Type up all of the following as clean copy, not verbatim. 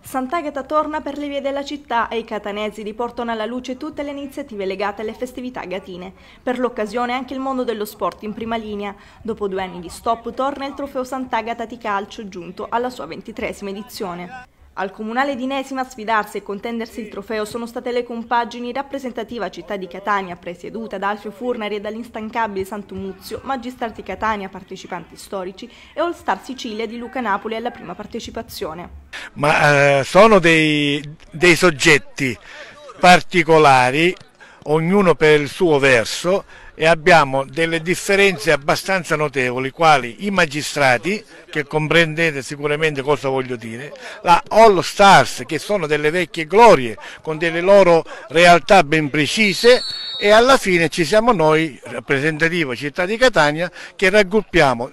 Sant'Agata torna per le vie della città e i catanesi riportano alla luce tutte le iniziative legate alle festività gatine. Per l'occasione anche il mondo dello sport in prima linea. Dopo 2 anni di stop torna il trofeo Sant'Agata di calcio, giunto alla sua 23esima edizione. Al comunale di Nesima a sfidarsi e contendersi il trofeo sono state le compagini rappresentativa città di Catania, presieduta da Alfio Furnari e dall'instancabile Santo Muzio, Magistrati Catania, partecipanti storici e All Star Sicilia di Luca Napoli alla prima partecipazione. Ma sono dei soggetti particolari, ognuno per il suo verso, e abbiamo delle differenze abbastanza notevoli, quali i magistrati, che comprendete sicuramente cosa voglio dire, la All Stars, che sono delle vecchie glorie con delle loro realtà ben precise, e alla fine ci siamo noi, rappresentativa città di Catania, che raggruppiamo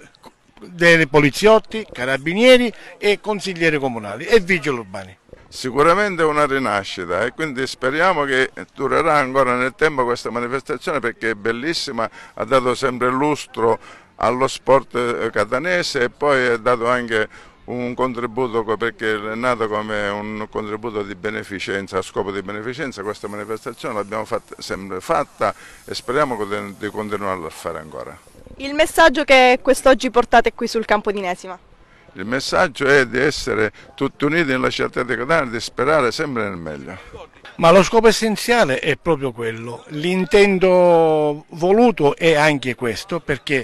dei poliziotti, carabinieri e consiglieri comunali e vigili urbani. Sicuramente è una rinascita e quindi speriamo che durerà ancora nel tempo questa manifestazione, perché è bellissima, ha dato sempre lustro allo sport catanese e poi ha dato anche un contributo, perché è nato come un contributo di beneficenza, a scopo di beneficenza. Questa manifestazione l'abbiamo sempre fatta e speriamo di continuarla a fare ancora. Il messaggio che quest'oggi portate qui sul campo di Nesima? Il messaggio è di essere tutti uniti nella città di Catania, di sperare sempre nel meglio. Ma lo scopo essenziale è proprio quello, l'intento voluto è anche questo, perché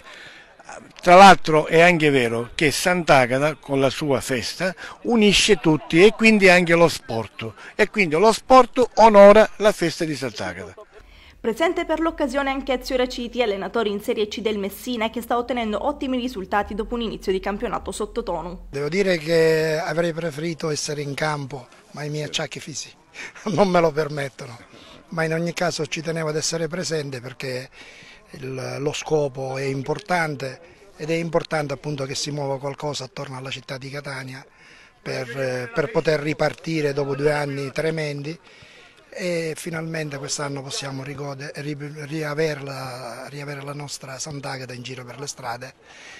tra l'altro è anche vero che Sant'Agata con la sua festa unisce tutti e quindi anche lo sport, e quindi lo sport onora la festa di Sant'Agata. Presente per l'occasione anche Ezio Raciti, allenatore in Serie C del Messina, che sta ottenendo ottimi risultati dopo un inizio di campionato sottotono. Devo dire che avrei preferito essere in campo, ma i miei acciacchi fisici non me lo permettono. Ma in ogni caso ci tenevo ad essere presente, perché lo scopo è importante, ed è importante appunto che si muova qualcosa attorno alla città di Catania per poter ripartire dopo 2 anni tremendi. E finalmente quest'anno possiamo riavere la nostra Sant'Agata in giro per le strade,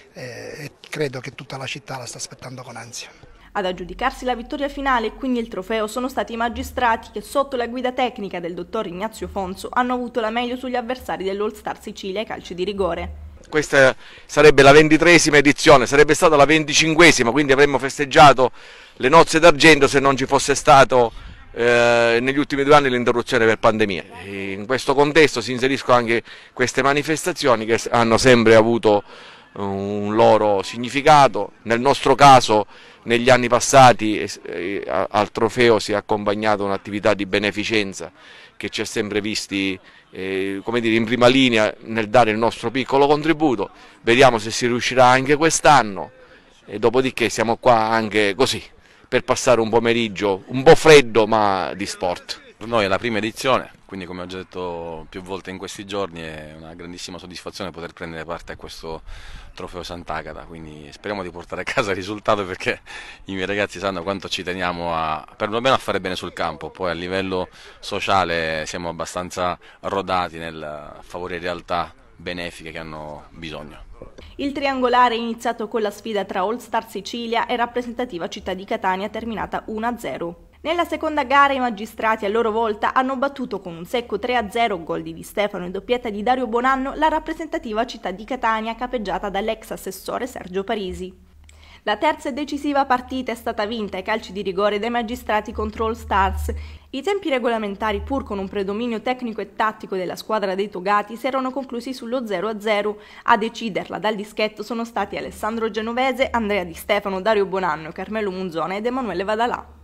e credo che tutta la città la sta aspettando con ansia. Ad aggiudicarsi la vittoria finale e quindi il trofeo sono stati i magistrati che, sotto la guida tecnica del dottor Ignazio Fonso, hanno avuto la meglio sugli avversari dell'All Star Sicilia ai calci di rigore. Questa sarebbe la 23esima edizione, sarebbe stata la 25esima, quindi avremmo festeggiato le nozze d'argento se non ci fosse stato negli ultimi 2 anni l'interruzione per pandemia. E in questo contesto si inseriscono anche queste manifestazioni che hanno sempre avuto un loro significato. Nel nostro caso, negli anni passati al trofeo si è accompagnata un'attività di beneficenza che ci ha sempre visti come dire, in prima linea nel dare il nostro piccolo contributo. Vediamo se si riuscirà anche quest'anno, e dopodiché siamo qua anche così per passare un pomeriggio un po' freddo ma di sport. Per noi è la prima edizione, quindi come ho già detto più volte in questi giorni è una grandissima soddisfazione poter prendere parte a questo trofeo Sant'Agata, quindi speriamo di portare a casa il risultato, perché i miei ragazzi sanno quanto ci teniamo perlomeno a fare bene sul campo. Poi a livello sociale siamo abbastanza rodati nel favorire realtà benefiche che hanno bisogno. Il triangolare è iniziato con la sfida tra All Star Sicilia e rappresentativa città di Catania, terminata 1-0. Nella seconda gara i magistrati a loro volta hanno battuto con un secco 3-0, gol di Di Stefano e doppietta di Dario Bonanno, la rappresentativa città di Catania, capeggiata dall'ex assessore Sergio Parisi. La terza e decisiva partita è stata vinta ai calci di rigore dai magistrati contro All Stars. I tempi regolamentari, pur con un predominio tecnico e tattico della squadra dei togati, si erano conclusi sullo 0-0. A deciderla dal dischetto sono stati Alessandro Genovese, Andrea Di Stefano, Dario Bonanno, Carmelo Munzone ed Emanuele Vadalà.